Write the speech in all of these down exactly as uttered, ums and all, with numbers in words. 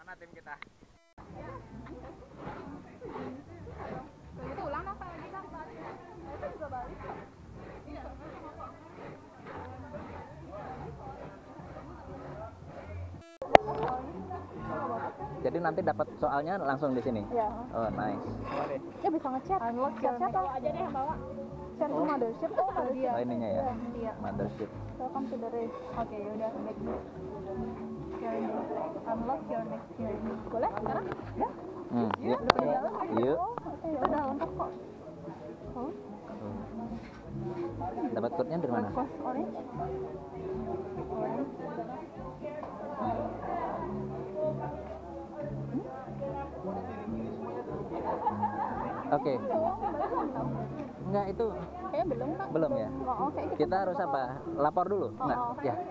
Mana tim kita? Itu ulang apa lagi kan? Itu juga Bali kok. Iya. Jadi nanti dapat soalnya langsung di sini. Ya. Oh, nice. Ya bisa ngechat. Unlock siapa aja deh yang bawa. Share to mothership tuh kalau dia. Oh, ininya ya. Iya. Mothership. Welcome to the race. Oke, yaudah baik. Unlock your next journey. Boleh sekarang? Ya. Hmm, yuk. Yuk. Udah lengkap kok. Oh. Dapat code-nya dari mana? Webkos orange. Orange. Oke. Enggak itu. Kayaknya belum kan? Belum ya? Oh, oke. Kita, kita harus apa? Lapor dulu? Enggak? Oh, oh. Ya.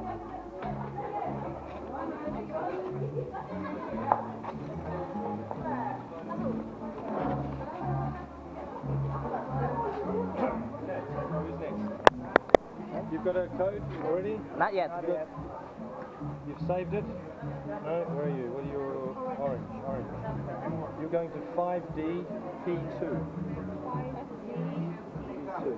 You've got a code already? Not yet. Not yet. You've saved it? No? Where are you? What are your orange? Orange. You're going to five D P two. five D P two.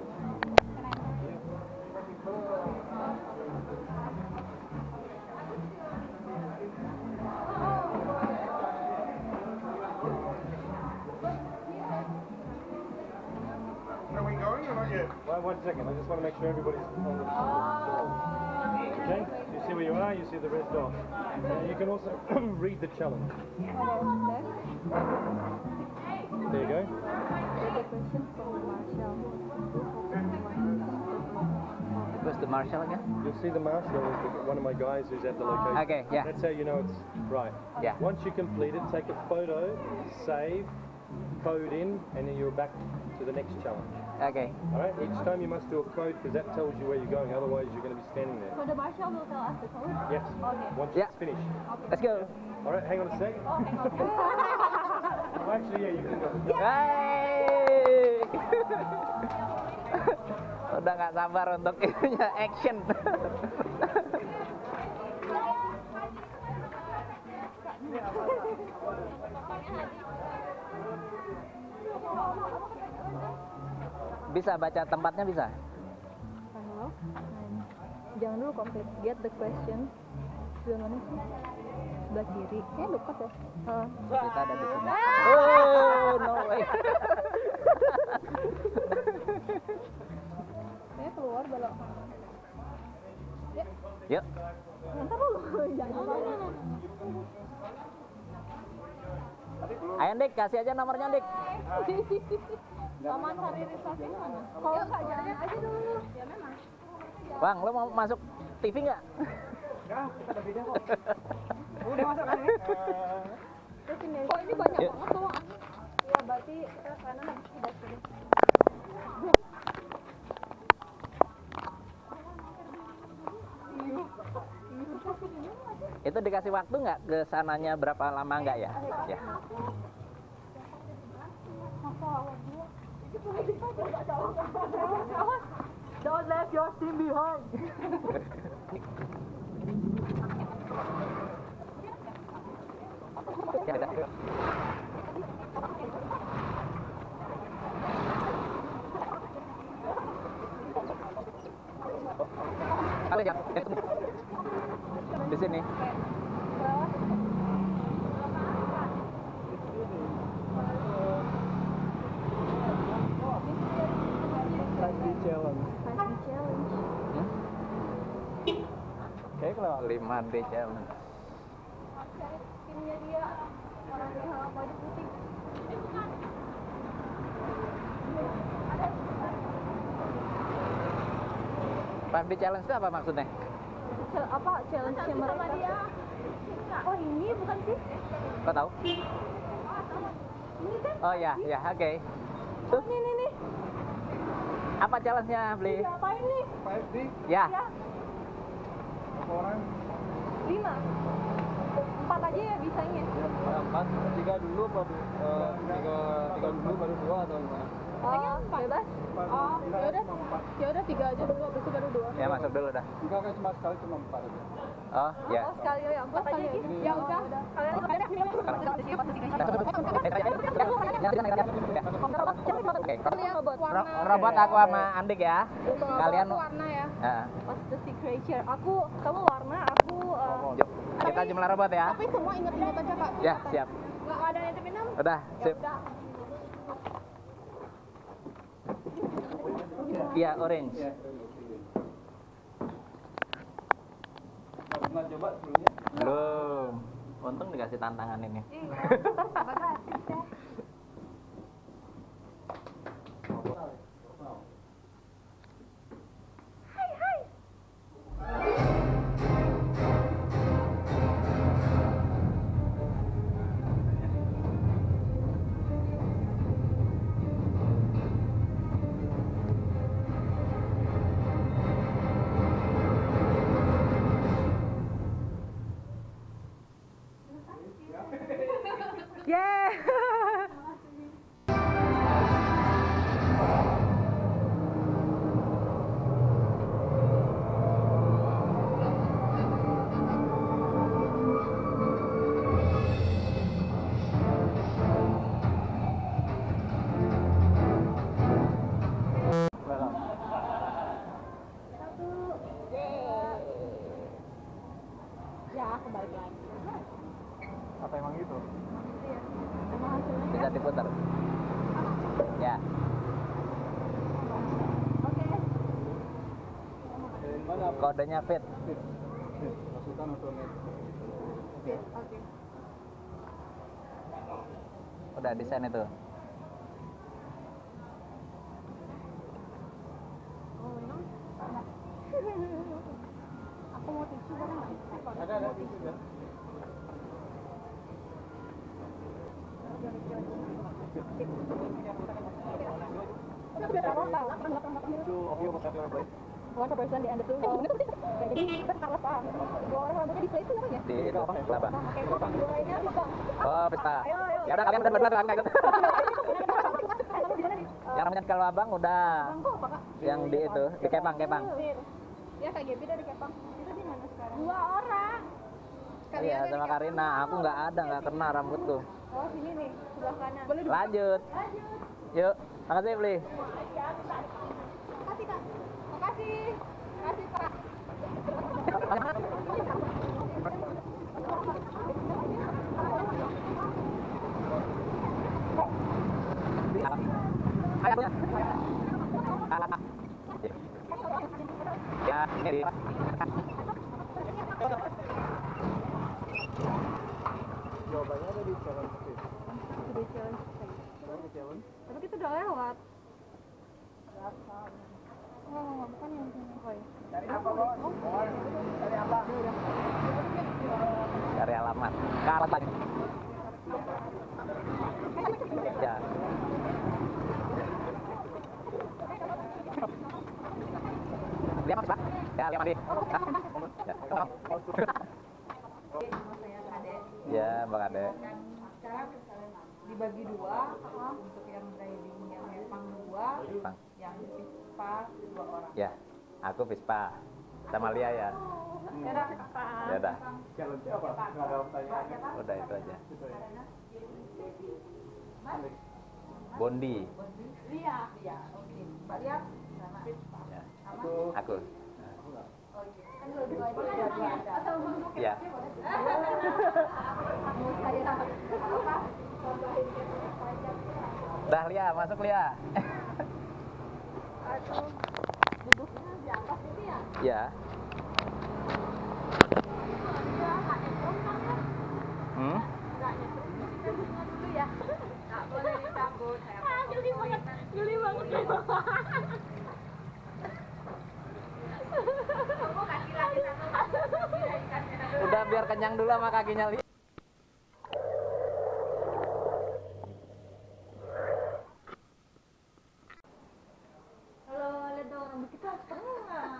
Are we going or not yet? Well, one second. I just want to make sure everybody's on the door. Okay? You see where you are, you see the red dot. And you can also read the challenge. There you go. Where's the marshal again? You'll see the marshal, one of my guys who's at the location. Okay, yeah. That's how you know it's right. Yeah. Once you complete it, take a photo, save, code in, and then you're back to the next challenge. Okay. All right. Each time you must do a code because that tells you where you're going. Otherwise, you're going to be standing there. So the marshal will tell us the code? Yes. Okay. Once Yeah. it's finished. Let's go. All right. Hang on a sec. Oh, hang on. Oh, actually, yeah, you can go. Hey. Udah nggak sabar untuk ininya action. Bisa baca tempatnya bisa? Halo. Jangan dulu komplit. Get the question. Sebelah mana sih? Sebelah kiri. Kayaknya dekat ya. Uh. Kita ada di sini. Oh, no way. Kayaknya keluar belok. Ya. Yuk. Ntar dulu. Jangan dulu. Ayo Dik, kasih aja nomornya Dik. Taman Sari Resort ini mana? Kalau Kak, jalan aja dulu. Ya memang. Bang, lo mau masuk T V nggak? Ya, ada beda kok. Udah masuk kan ini? Terus ini. Kok ini banyak Yuk. banget tuh. Ya berarti kita kanan habis udah sini. Itu dikasih waktu nggak ke sananya berapa lama nggak ya? Ya. Don't let your team behind. Ya, ada. Ada ya? Di sini. five D challenge. five D challenge. Hmm? Oke, kalau lima D challenge. Timnya dia orang yang baju putih. five D challenge itu apa maksudnya? Ch- apa challenge-nya mereka? Dia. Oh ini bukan sih? Kau tahu? Ini kan? Oh ya, ya, oke. Oh ini nih nih. Apa challenge-nya, Bli? Diapain nih? five D, Ya. Ya, orang. lima. Empat aja ya bisanya. Empat, tiga dulu baru eh, tiga tiga dulu baru dua atau gimana? Oh, bebas. Oh, ya udah. Ya udah tiga aja dulu, habis itu baru dua. Ya, masuk dulu dah. Enggak kan cuma sekali cuma empat aja. Oh, ya. Oh, sekali ya, empat aja gitu. Ya udah. Kalian kalian Oke. robot. Ro- Robot aku sama Andik ya. Kalian warna ya. ya. What's the signature? Aku, kamu warna, aku uh, Yuk, kita jumlah robot ya. tapi semua inget-inget aja Kak. Ya, siap. Nggak ada yang terminal? Udah, sip. Iya, orange. Pernah coba sebelumnya? Belum. Untung dikasih tantangan ini. Ya, aku balik lagi. Apa emang gitu? Emang hasilnya? Bisa diputar. Ya. Oke. Dari mana? Kodenya fit. Masukan atau net? Oke. Oke. Udah desain itu. Oh, memang? Aku mau tisu boleh nggak? Ada ada tisu ya. Itu Ovio Potato Boy. One person di under two. Oh, bener sih. Jadi kita kalah pak. Dua orang rambutnya di play itu namanya? Di itu kelapa. Oke, dua lainnya apa? Oh, pesta. Ya udah kalian berdua kan kayak gitu. Yang namanya kalau abang udah. Bangku apa kak? Yang di itu, di Kepang, Kepang. Ya kayak Gaby dari Kepang. Itu di mana sekarang? Dua orang. Iya, sama Karina. Aku nggak ada, nggak kena rambutku. Oh sini nih, sebelah kanan. Boleh Lanjut. Yuk, makasih beli. Makasih kak. Makasih. Makasih pak. Ya, ini. Jawabannya ada di challenge itu. Udah challenge. Di challenge. Tapi kita udah lewat. Oh, bukan yang sini. Oh, iya. Dari apa, Bos? Dari apa? Cari alamat. Ke alamat lagi. Ya. Lihat Mas, Pak. Ya, lihat Mandi. Ya, kamu. Ya, Bang Ade. Sekarang dibagi dua untuk yang driving yang Jepang dua, Bang. yang Vespa dua orang. Ya, aku Vespa. Sama Lia ya. Dadah, Pak. Ya udah. Challenge apa? Nggak ada pertanyaan. Udah itu aja. Itu ya. Bondi. Iya, iya, oke. Mbak Lia sama Vespa. Ya. Sama? Aku. Kan dua-dua aja dua ada. Atau Ya. mau saya apa? Dah Lia, masuk Lia. Aduh. Duduknya di atas itu ya? Ya. Hmm? Duduknya dulu ya. Nggak boleh dicabut. Ah, geli banget. Geli banget. Kamu kaki lagi satu, kaki lagi kaki satu. Udah biar kenyang dulu sama kakinya Lia. Halo, lihat dong rambut kita setengah.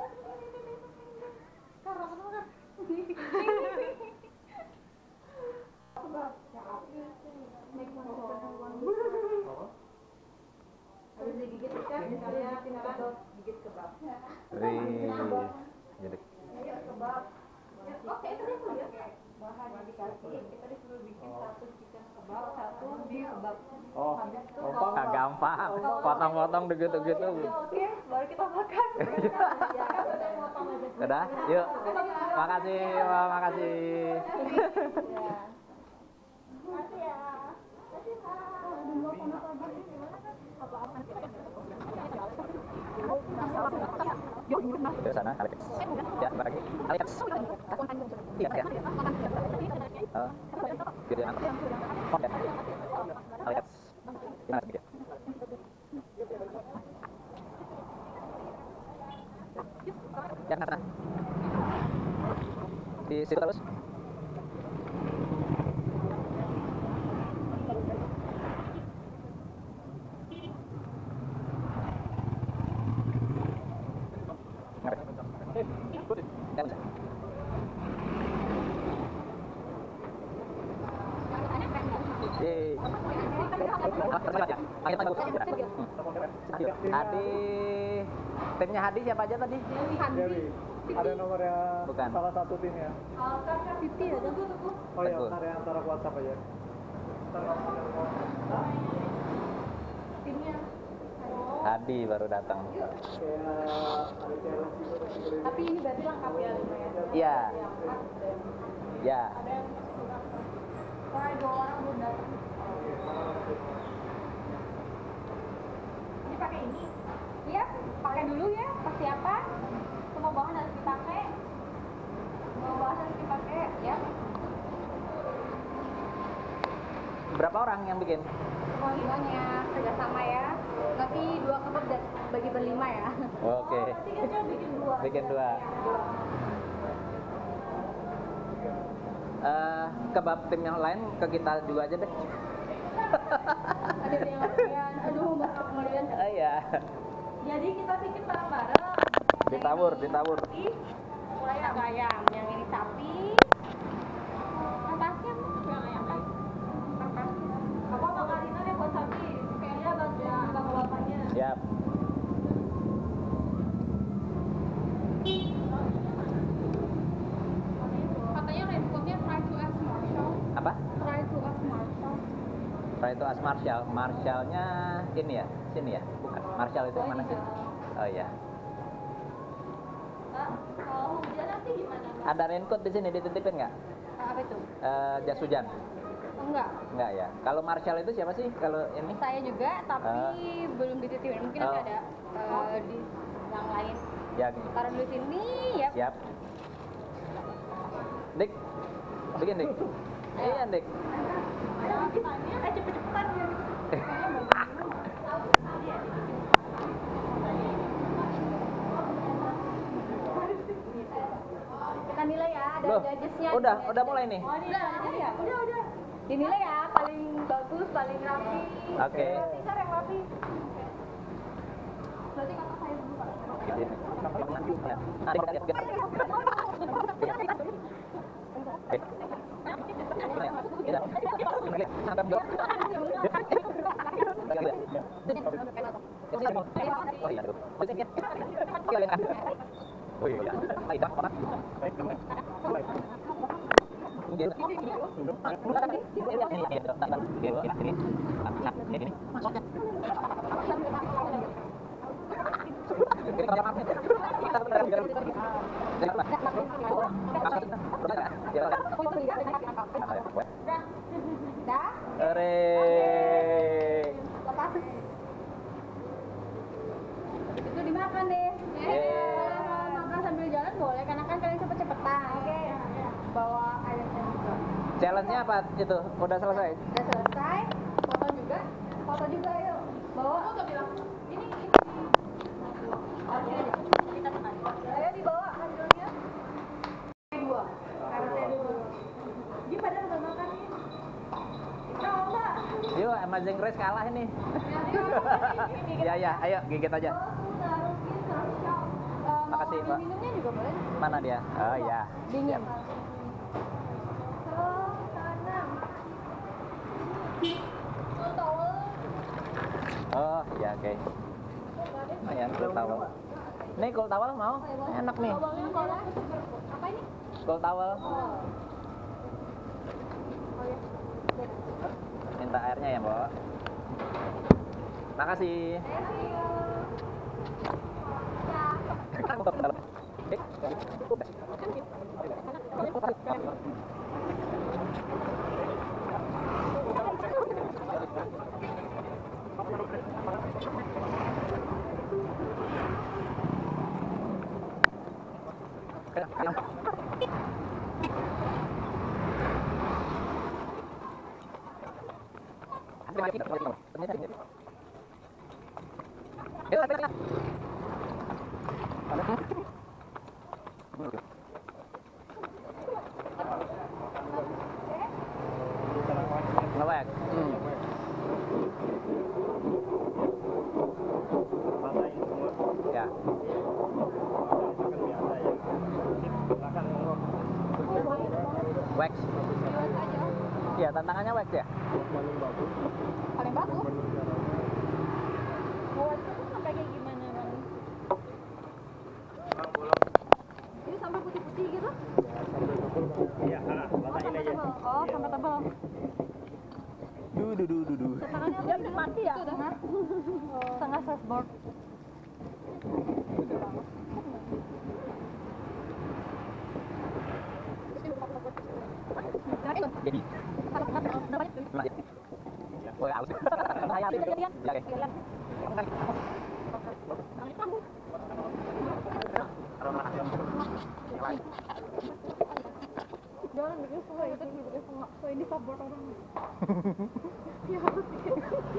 Kan rambut kan. Habis digigit kan, kalian tinggal gigit kebab. Wih. Jadi Ayo kebab. bahan yang dikasih, kita disuruh bikin satu chicken kebab, satu beef kebab. Oh, Habis itu gampang. Ah, gampang. Potong-potong begitu-gitu. oke, baru kita makan. Udah, yuk. Makasih, Wah, makasih. Makasih ya. Makasih Ke sana, Alex. Ya, bagi. Alex. Iya, ya. Oh, gitu ya. Oh, ya. Alex. Gimana sedikit? Ya, sana. Di situ terus. Hadi, timnya Hadi siapa aja tadi? Dewi, ada nomornya Bukan. salah satu timnya. Fifty ada. Oh ya, Teguh. ntar ya, antara WhatsApp aja. timnya. Hadi baru datang. Tapi ini berarti lengkap ya lumayan. Iya. Ya. Ada yang Wah, dua orang belum datang. Ini pakai ini? Iya, pakai dulu ya, persiapan. Semua bahan harus dipakai. Semua bahan harus dipakai, ya. Berapa orang yang bikin? Semuanya kerjasama ya. Nanti dua kebab dan bagi berlima ya. Oke. Nanti kita bikin dua. Bikin dua. Eh, kebab tim yang lain ke kita juga aja deh. Ada yang kalian, aduh masak kalian. Oh iya. Jadi kita bikin bareng-bareng. Ditabur, ditabur. Mulai ada ayam, yang ini sapi. Atasnya yang ayam kan? Atasnya. Apa makarina deh buat sapi? Kayaknya bantuan bapak-bapaknya. Siap. Katanya repotnya try to ask Marshall. Apa? Try to ask Marshall. Try to ask Marshall. Marshallnya ini ya, sini ya? Bukan. Marshall itu mana sih? Oh iya. Kak, kalau hujan nanti gimana? Kak? Ada raincoat di sini dititipin nggak? Apa itu? Eh, jas hujan? Enggak. Nggak ya. Kalau Marshall itu siapa sih? Kalau ini? Saya juga, tapi Ah. belum dititipin. Mungkin Oh. nanti ada eh, di yang lain. Ya. Taruh dulu sini, ya. Siap. Dik, bikin Dik. Iya Dik. Eh cepet-cepetan ya. Kita nilai ya, ada Loh, judgesnya. udah, udah mulai nih. Oh, udah, udah ya, udah, udah. Dinilai ya, paling bagus, paling rapi. Oke. Tikar yang rapi. Berarti kakak saya dulu Pak. Dah? Hore. Lepas. Itu dimakan deh. Yeay. Makan sambil jalan boleh, karena kan kalian cepet-cepetan. Oke. Bawa ayamnya juga. Challenge-nya apa itu? Udah selesai? Udah selesai. Foto juga. Foto juga yuk. Bawa. Aku udah bilang. Ini ini. Oke. Kita tekan. Ayo dibawa hasilnya. Dua. Karena dulu. Gimana udah makan nih? Tahu nggak? Yuk, Amazing Race kalah ini. Ya ya, ayo gigit aja. Makasih, Pak. Minumnya juga boleh. Mana dia? Oh iya. Dingin. Siap. Oh, kanan. Towel. Oh iya, oke. Lumayan, cool towel. Nih cool towel mau? Enak nih. Towelnya boleh. Apa ini? Cool towel. Oh ya. Minta airnya ya, Mbak. Makasih. Nge-wax. Hmm. Ya. Wax. Iya, tantangannya wax ya. Paling bagus. Mau wax itu sampai kayak gimana, Bang? Ini sampai putih-putih gitu? Iya, ah, Oh, sampai tebal. Oh, sampai tebal. Du du du du du. Tangannya dia udah mati ya? Hah? Setengah surfboard. Jadi. Nah, ya. Oh, ya, halus. Bahaya. Ya, oke. Jangan bikin setengah itu, bikin setengah. So ini surfboard orang. Ya harus bikin.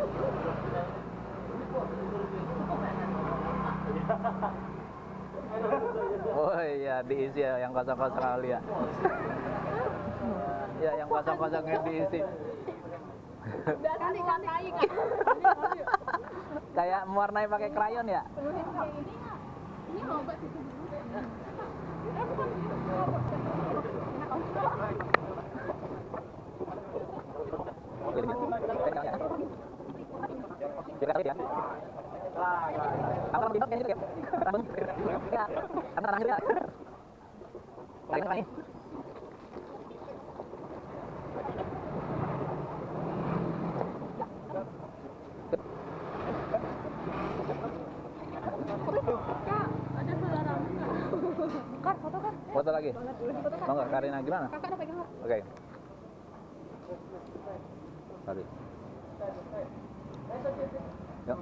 Oh iya, diisi ya yang kosong-kosong kali ya. Ya, yang kosong-kosongnya diisi. Kali kali. Kayak mewarnai pakai krayon ya. Penuhin kayak ini. Ini obat itu. Ya. Apa rambut kayak gitu ya? Rambut. Ya. Karena rambut ya. Lain lain. Kak, ada salah rambut nggak? Kak, foto kan? Foto lagi. Mau nggak Karina gimana? Kakak udah pegang nggak? Oke. Tadi. Yuk.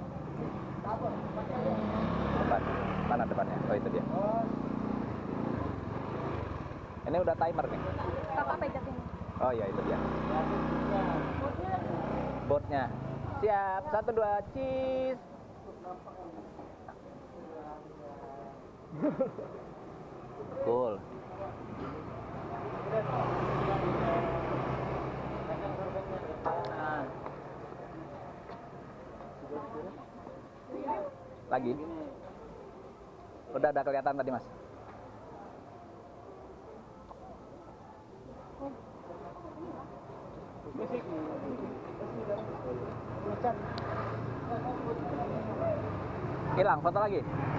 Depan. Mana depannya? Oh itu dia. Ini udah timer nih. Kakak pegang ini. Oh iya itu dia. Boardnya. Siap. Satu dua cheese. Cool. Lagi. Udah ada kelihatan tadi, Mas. Hilang, foto lagi.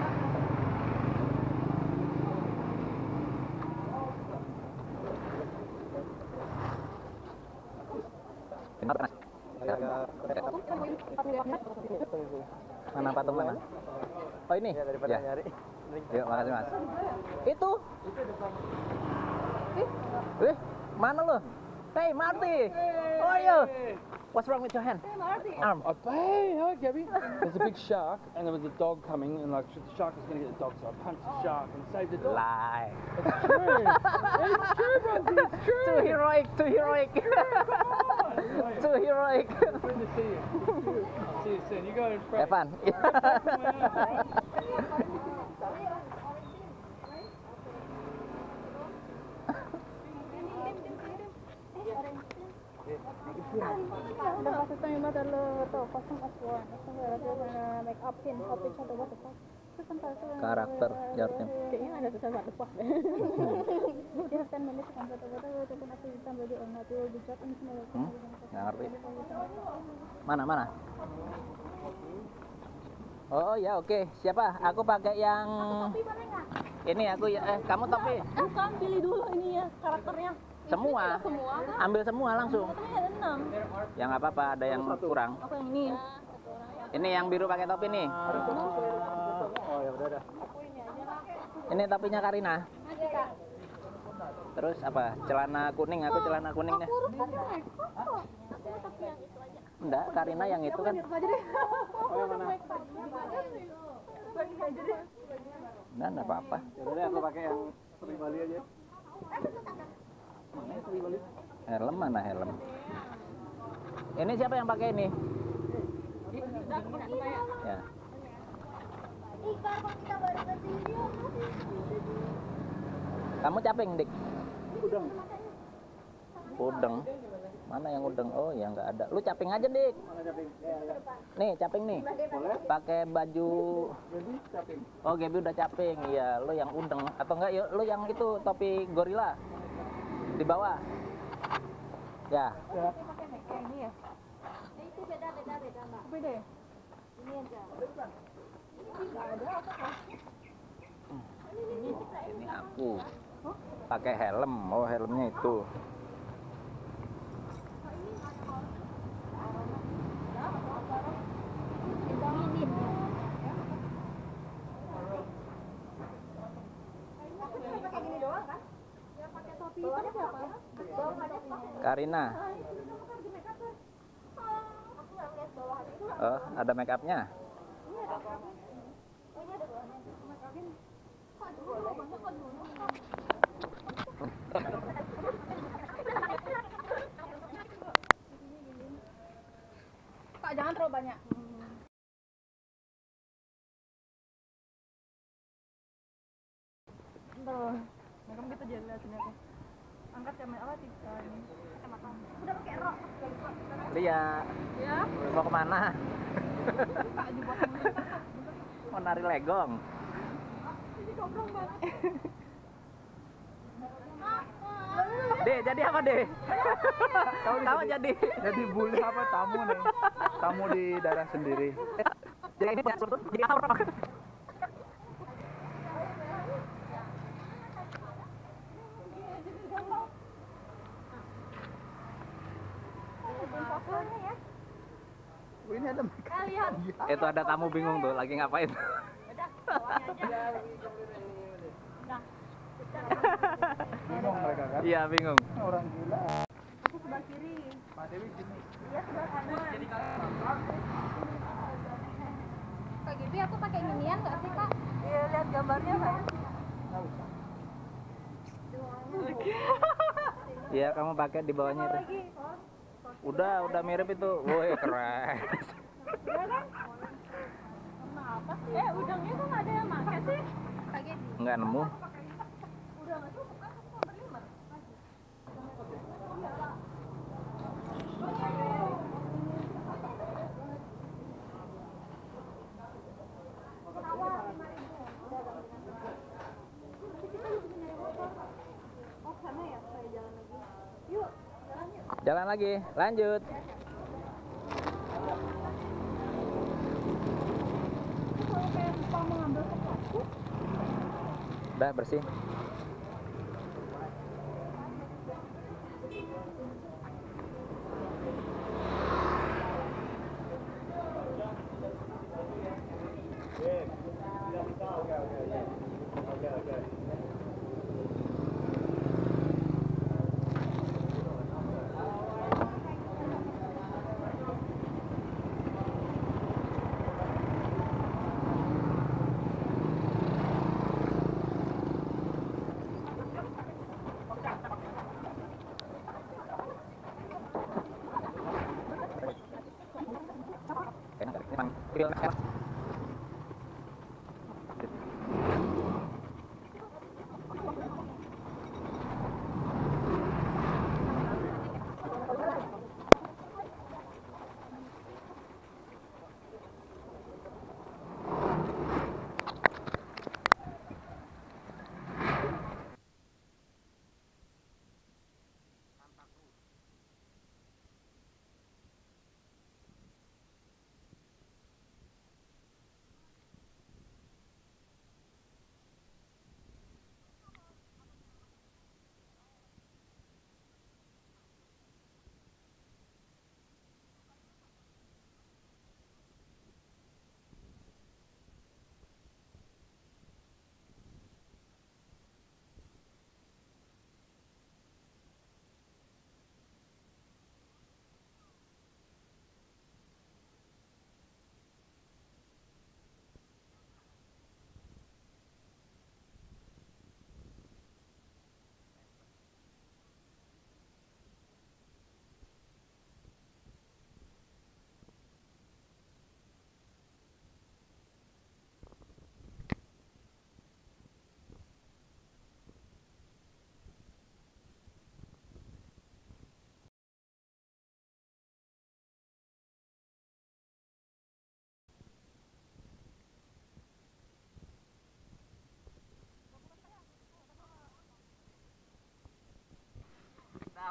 Benar, Mas. Mana patung mana? Oh ini? Ya, daripada Ya. nyari. Yuk, makasih Mas. Itu? Eh, mana lo? Hey, Marty! Oh iya! What's wrong with your hand? Arm. I, hey, hi, Gabby. There's a big shark, and there was a dog coming, and like the shark was going to get the dog, so I punched the shark and saved the dog. Lie. It's true. It's true, Bronzy. It's true. Too heroic, too heroic. Too heroic. Good to see you. See you soon. You go and pray. Have fun. Udah kasih tahu mata lo tuh kosong aswan. Kosong ada mana make up pin, copy shot what the fuck. Terus kan tahu Karakter jartnya. kayaknya ada sesuatu apa deh. Dia kan menit kan kata-kata itu pun aku ditambah di online tuh bijak ini semua. Hmm? Nggak ngerti. Mana mana? Oh ya, oke. Siapa? Aku pakai yang Topi boleh nggak? ini aku ya. Eh, kamu topi. Bukan, pilih dulu ini ya karakternya. Semua. Semua kan? Ambil semua langsung. Katanya ada enam. Yang apa apa ada yang kurang. Aku yang ini. Ini yang biru pakai topi nih. Oh ya udah dah. Ini topinya Karina. Terus apa? Celana kuning. Aku celana kuningnya. Enggak, Karina yang itu kan. Oh yang mana? Enggak, enggak apa-apa. Ya udah deh, aku pakai yang Sri Bali aja. Mana Sri Bali? Helm mana helm? Ini siapa yang pakai ini? Ya. Kamu caping, Dik? Udang. Udeng. Mana yang udeng? Oh, ya nggak ada. Lu caping aja, Dik. Mana caping? Ya, ya. Nih, caping nih. Boleh? Pakai baju. Jadi caping. Oh, Gaby udah caping. Iya, lu yang udeng atau enggak? Yuk, lu yang itu topi gorila. Di bawah. Ya. Ya. Kayak ini ya? Itu beda beda beda mbak. Beda ya? Ini aja. Ini aku. Pakai helm. Oh, helmnya itu. Karina. Oh, ada make upnya. Kak jangan terlalu banyak. Tuh. Nah, kamu kita jadi lihat sini aku. Angkat kamera apa sih? Ini. Udah pakai rok. Lia, Ya. mau kemana? Kak di bawah. Mau nari legong. Deh, jadi apa deh? Kamu jadi Jadi bully apa tamu nih? Tamu di daerah sendiri. jadi ini jadi apa? Oh, ini ada Kalian. Itu ada tamu bingung tuh, lagi ngapain? bingung mereka kan? Iya, bingung. Orang gila. Aku sebelah kiri. Pak Dewi sini. Dia sebelah kanan. Kak Gibi aku pakai ginian nggak sih kak? Iya, lihat gambarnya saya. Iya, kamu pakai di bawahnya itu. Udah, udah mirip itu. Woi, keren. Kenapa sih? Eh udangnya kok nggak ada yang pakai sih? Kak Gibi. Nggak nemu. Udah nggak cukup kan? Aku berlima. Jalan lagi, lanjut. Udah bersih. Memang real next.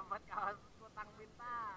dapat kaos kutang bintang.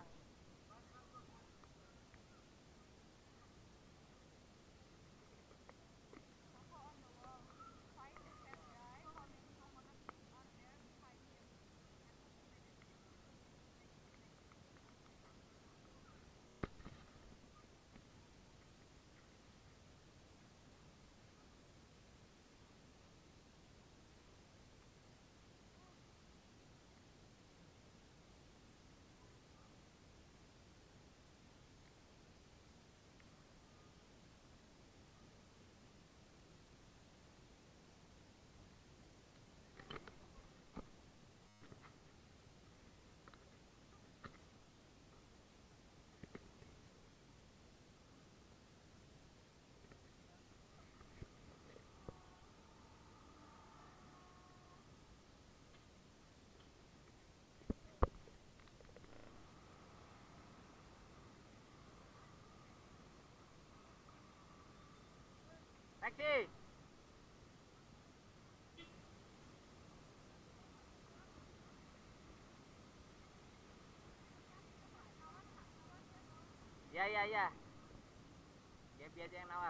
Taksi. Ya ya ya. Ya biar aja yang nawar.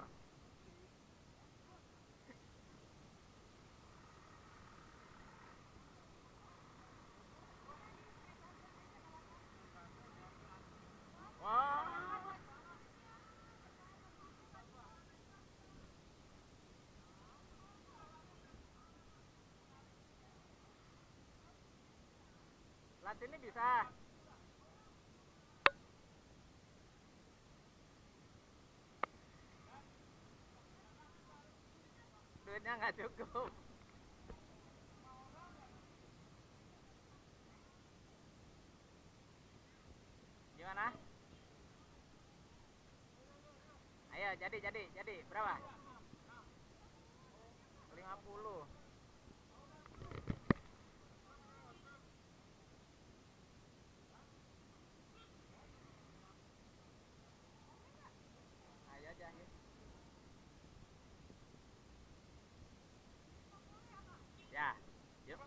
Wah. Lat ini bisa. Duitnya nggak cukup. Gimana? Ayo jadi jadi jadi berapa? lima puluh. Ayo aja. Yuk. Ya. Yuk.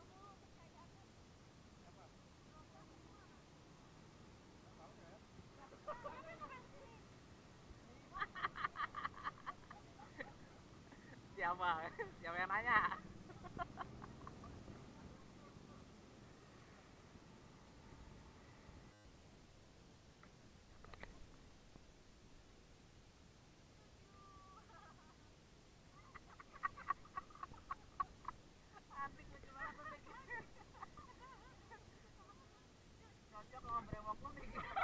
Siapa? Siapa yang nanya? Antik lucu banget tuh. Cocok sama brewok kuning.